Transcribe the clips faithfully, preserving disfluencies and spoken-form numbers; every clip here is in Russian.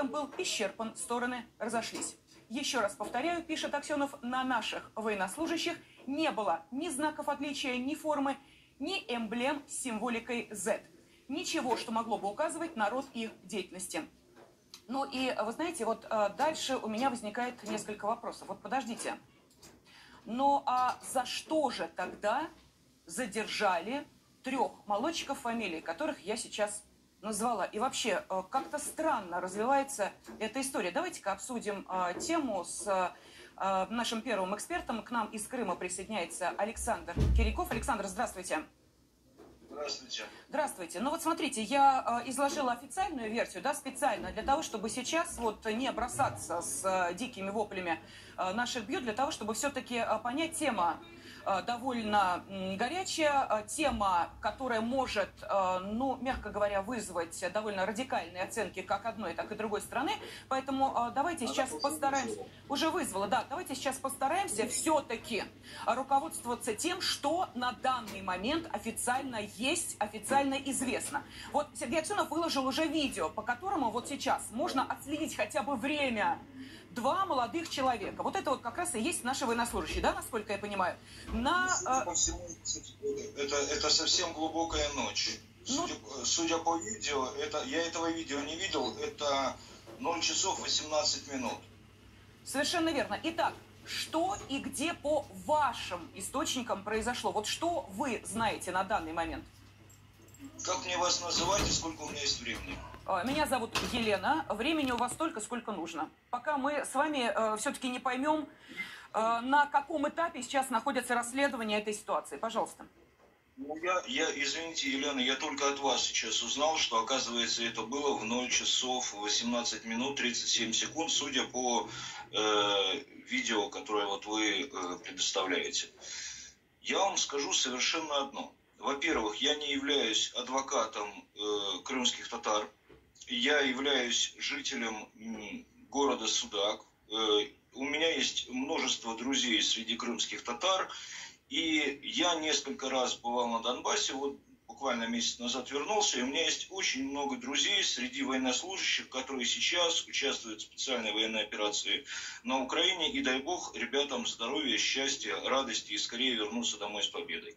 этом был исчерпан, стороны разошлись. Еще раз повторяю, пишет Аксенов, на наших военнослужащих не было ни знаков отличия, ни формы, ни эмблем с символикой зет. Ничего, что могло бы указывать на род их деятельности. Ну и, вы знаете, вот дальше у меня возникает несколько вопросов. Вот подождите. Ну а за что же тогда задержали трех молодчиков, фамилии которых я сейчас назвала? И вообще, как-то странно развивается эта история. Давайте-ка обсудим э, тему с э, нашим первым экспертом. К нам из Крыма присоединяется Александр Киряков. Александр, здравствуйте. Здравствуйте. Здравствуйте. Ну вот смотрите, я э, изложила официальную версию, да, специально для того, чтобы сейчас вот не бросаться с э, дикими воплями э, наших бьют, для того, чтобы все-таки э, понять, тема э, довольно э, горячая, э, тема, которая может, э, ну, мягко говоря, вызвать довольно радикальные оценки как одной, так и другой стороны. Поэтому э, давайте Она сейчас постараемся... Вызвала. Уже вызвала, да. Давайте сейчас постараемся все-таки руководствоваться тем, что на данный момент официально есть, официально известно. Вот Сергей Аксенов выложил уже видео, по которому вот сейчас можно отследить хотя бы время. Два молодых человека. Вот это вот как раз и есть наши военнослужащие, да, насколько я понимаю? На, судя по всему, это, это совсем глубокая ночь. Ну, судя, судя по видео, это, я этого видео не видел, это ноль часов восемнадцать минут. Совершенно верно. Итак, что и где по вашим источникам произошло? Вот что вы знаете на данный момент? Как мне вас называть и сколько у меня есть времени? Меня зовут Елена. Времени у вас столько, сколько нужно. Пока мы с вами э, все-таки не поймем, э, на каком этапе сейчас находится расследование этой ситуации. Пожалуйста. Ну, я, я, извините, Елена, я только от вас сейчас узнал, что, оказывается, это было в ноль часов восемнадцать минут тридцать семь секунд, судя по э, видео, которое вот вы э, предоставляете. Я вам скажу совершенно одно. Во-первых, я не являюсь адвокатом э, крымских татар. Я являюсь жителем м, города Судак. Э, у меня есть множество друзей среди крымских татар. И я несколько раз бывал на Донбассе, вот буквально месяц назад вернулся, и у меня есть очень много друзей среди военнослужащих, которые сейчас участвуют в специальной военной операции на Украине, и дай бог ребятам здоровья, счастья, радости и скорее вернуться домой с победой.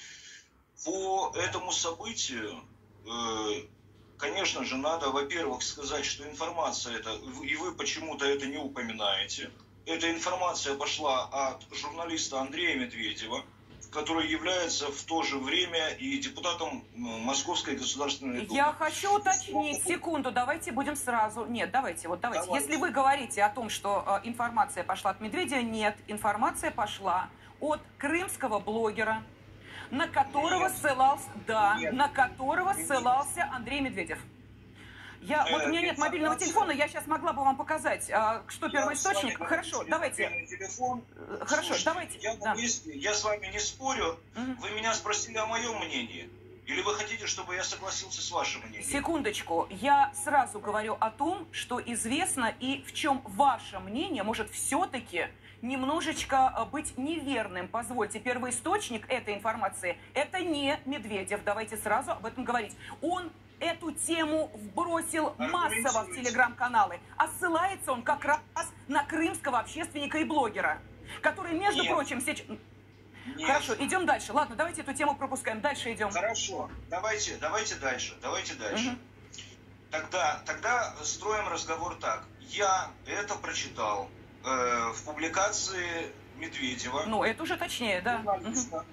По этому событию, конечно же, надо, во-первых, сказать, что информация эта, и вы почему-то это не упоминаете. Эта информация пошла от журналиста Андрея Медведева, который является в то же время и депутатом Московской государственной думы. Я хочу уточнить, секунду, давайте будем сразу... Нет, давайте, вот давайте. давайте. Если вы говорите о том, что э, информация пошла от Медведева, нет, информация пошла от крымского блогера, на которого нет. ссылался, да, нет. на которого нет. ссылался Андрей Медведев. Я, вот у меня нет мобильного телефона, я сейчас могла бы вам показать, а, что первоисточник. Хорошо, давайте. Телефон. Хорошо, Слушайте, давайте. Я, да. если я с вами не спорю, угу. Вы меня спросили о моем мнении. Или вы хотите, чтобы я согласился с вашим мнением? Секундочку. Я сразу говорю о том, что известно и в чем ваше мнение может все-таки немножечко быть неверным. Позвольте, первоисточник этой информации – это не Медведев. Давайте сразу об этом говорить. Он эту тему вбросил массово в телеграм-каналы. А ссылается он как раз на крымского общественника и блогера, который, между Нет. прочим, сейчас... Нет. Хорошо, идем дальше. Ладно, давайте эту тему пропускаем. Дальше идем. Хорошо, давайте, давайте дальше. Давайте дальше. Угу. Тогда, тогда строим разговор так. Я это прочитал э, в публикации Медведева. Ну, это уже точнее, да. Угу.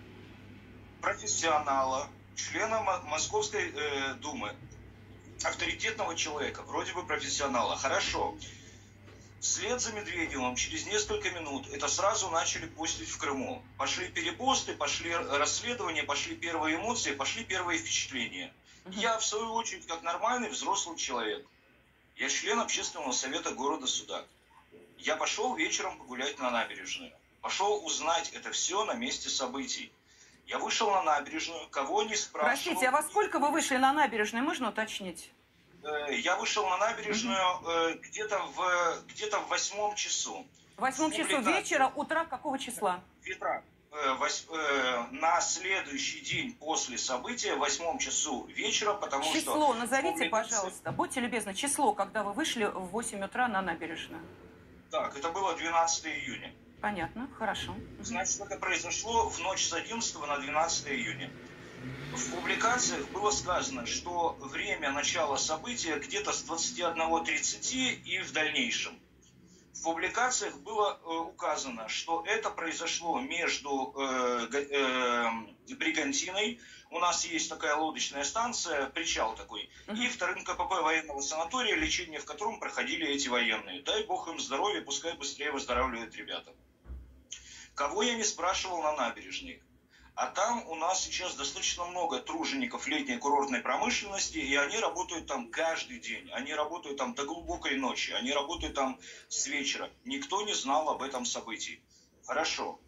Профессионала, члена Московской э, думы, авторитетного человека, вроде бы профессионала. Хорошо. Вслед за Медведевым через несколько минут это сразу начали постить в Крыму. Пошли перепосты, пошли расследования, пошли первые эмоции, пошли первые впечатления. Угу. Я, в свою очередь, как нормальный взрослый человек, я член общественного совета города Судак. Я пошел вечером погулять на набережную. Пошел узнать это все на месте событий. Я вышел на набережную, кого не спрашивал. Простите, а во сколько вы вышли на набережную, можно уточнить? Я вышел на набережную mm-hmm. где-то в где-то в восьмом часу. В восьмом часу вечера, утра какого числа? Вечера. э, вось, э, на следующий день после события, в восьмом часу вечера, потому число что... Число назовите, пожалуйста. Будьте любезны, число, когда вы вышли в восемь утра на набережную. Так, это было двенадцатое июня. Понятно, хорошо. Значит, это произошло в ночь с одиннадцатого на двенадцатое июня. В публикациях было сказано, что время начала события где-то с двадцати одного тридцати и в дальнейшем. В публикациях было э, указано, что это произошло между э, э, Бригантиной, у нас есть такая лодочная станция, причал такой, uh-huh. и вторым КПП военного санатория, лечение в котором проходили эти военные. Дай бог им здоровья, пускай быстрее выздоравливают ребята. Кого я не спрашивал на набережной? А там у нас сейчас достаточно много тружеников летней курортной промышленности, и они работают там каждый день. Они работают там до глубокой ночи, они работают там с вечера. Никто не знал об этом событии. Хорошо.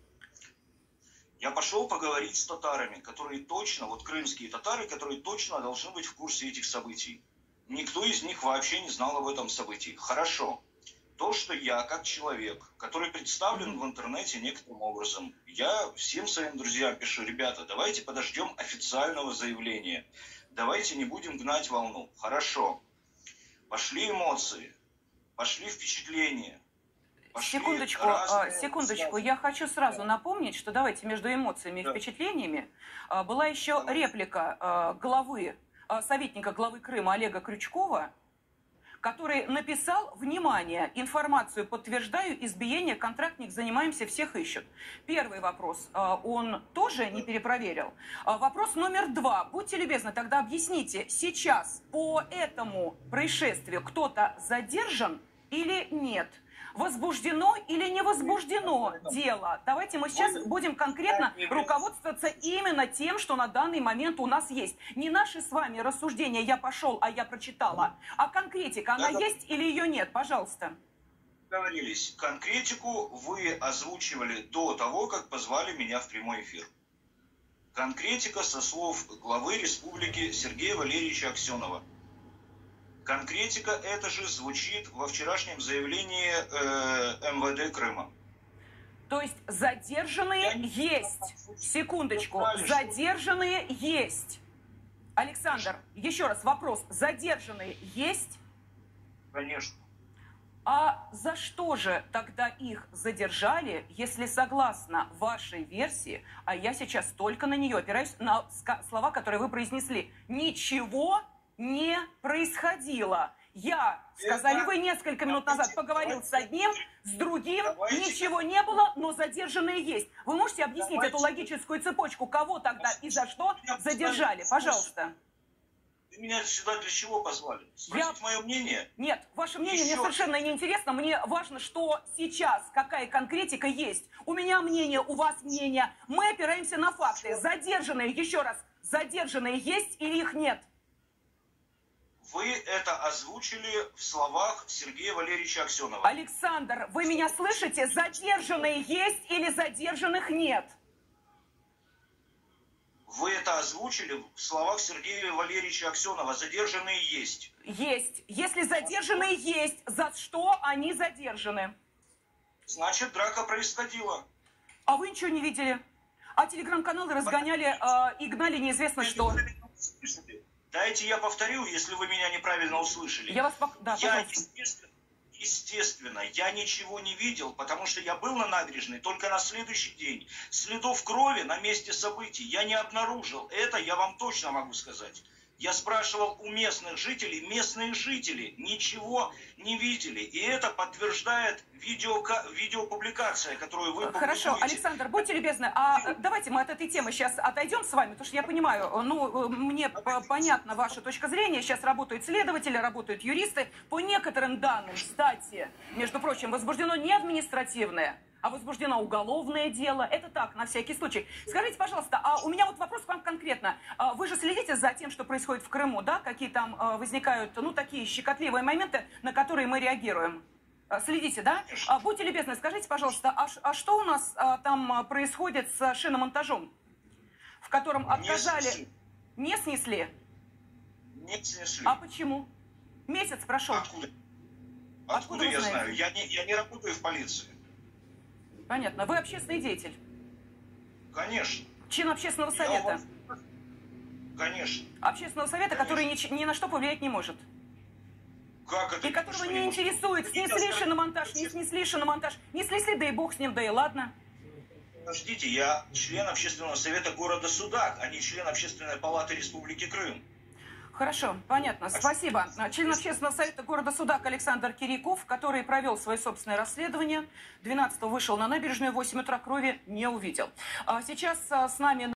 Я пошел поговорить с татарами, которые точно, вот крымские татары, которые точно должны быть в курсе этих событий. Никто из них вообще не знал об этом событии. Хорошо. То, что я, как человек, который представлен в интернете некоторым образом, я всем своим друзьям пишу: ребята, давайте подождем официального заявления, давайте не будем гнать волну. Хорошо. Пошли эмоции, пошли впечатления. Пошли секундочку, разные... секундочку, я хочу сразу напомнить, что давайте между эмоциями и да. впечатлениями была еще реплика главы, советника главы Крыма Олега Крючкова, который написал: внимание, информацию подтверждаю, избиение, контрактник, занимаемся, всех ищут. Первый вопрос, он тоже не перепроверил. Вопрос номер два. Будьте любезны, тогда объясните, сейчас по этому происшествию кто-то задержан или нет? Возбуждено или не возбуждено дело? Давайте мы сейчас будем конкретно руководствоваться именно тем, что на данный момент у нас есть. Не наши с вами рассуждения «я пошел, а я прочитала», а конкретика. Она есть или ее нет? Пожалуйста. Договорились. Конкретику вы озвучивали до того, как позвали меня в прямой эфир. Конкретика со слов главы республики Сергея Валерьевича Аксенова. Конкретика это же звучит во вчерашнем заявлении э, эм вэ дэ Крыма. То есть задержанные не... есть. Секундочку. Знали, задержанные что... есть. Александр, еще раз вопрос. Задержанные есть? Конечно. А за что же тогда их задержали, если согласно вашей версии, а я сейчас только на нее опираюсь, на слова, которые вы произнесли, ничего не происходило. Я, сказали вы несколько минут назад, поговорил с одним, с другим, ничего не было, но задержанные есть. Вы можете объяснить эту логическую цепочку, кого тогда и за что задержали? Пожалуйста. Вы меня сюда для чего позвали? Спросить я... мое мнение? Нет, ваше мнение Еще... мне совершенно не интересно. Мне важно, что сейчас, какая конкретика есть. У меня мнение, у вас мнение. Мы опираемся на факты. Задержанные, еще раз, задержанные есть или их нет? Вы это озвучили в словах Сергея Валерьевича Аксенова. Александр, вы меня слышите? Задержанные есть или задержанных нет? Вы это озвучили в словах Сергея Валерьевича Аксенова. Задержанные есть. Есть. Если задержанные есть, за что они задержаны? Значит, драка происходила. А вы ничего не видели? А телеграм-каналы разгоняли э, и гнали неизвестно что. Дайте я повторю, если вы меня неправильно услышали. Я вас... Да, я, естественно, естественно, я ничего не видел, потому что я был на набережной только на следующий день. Следов крови на месте событий я не обнаружил. Это я вам точно могу сказать. Я спрашивал у местных жителей, местные жители ничего не видели. И это подтверждает видео, видеопубликация, которую вы Хорошо, публикуете. Александр, будьте любезны, а давайте мы от этой темы сейчас отойдем с вами, потому что я понимаю, ну, мне понятна ваша точка зрения, сейчас работают следователи, работают юристы. По некоторым данным, кстати, между прочим, возбуждено не административное, а возбуждено уголовное дело. Это так, на всякий случай. Скажите, пожалуйста, а у меня вот вопрос к вам конкретно. Вы же следите за тем, что происходит в Крыму, да? Какие там возникают, ну, такие щекотливые моменты, на которые мы реагируем? Следите, да? А, будьте любезны, скажите, пожалуйста, а, а что у нас а, там происходит с шиномонтажом, в котором отказали... Не снесли? Не снесли. А почему? Месяц прошел. Откуда? Откуда, Откуда я знаю? Я не, я не работаю в полиции. Понятно. Вы общественный деятель? Конечно. Член общественного Я совета. вам- Конечно. Общественного совета, Конечно. который ни, ни на что повлиять не может. Как это? И которого что не может? интересует, снесли Подождите, шиномонтаж, не снесли шиномонтаж, не снесли, да и бог с ним, да и ладно. Подождите, я член общественного совета города Судак, а не член общественной палаты Республики Крым. Хорошо, понятно, спасибо. Член общественного совета города Судак Александр Киряков, который провел свое собственное расследование, двенадцатого вышел на набережную, в восемь утра крови не увидел. А сейчас а, с нами...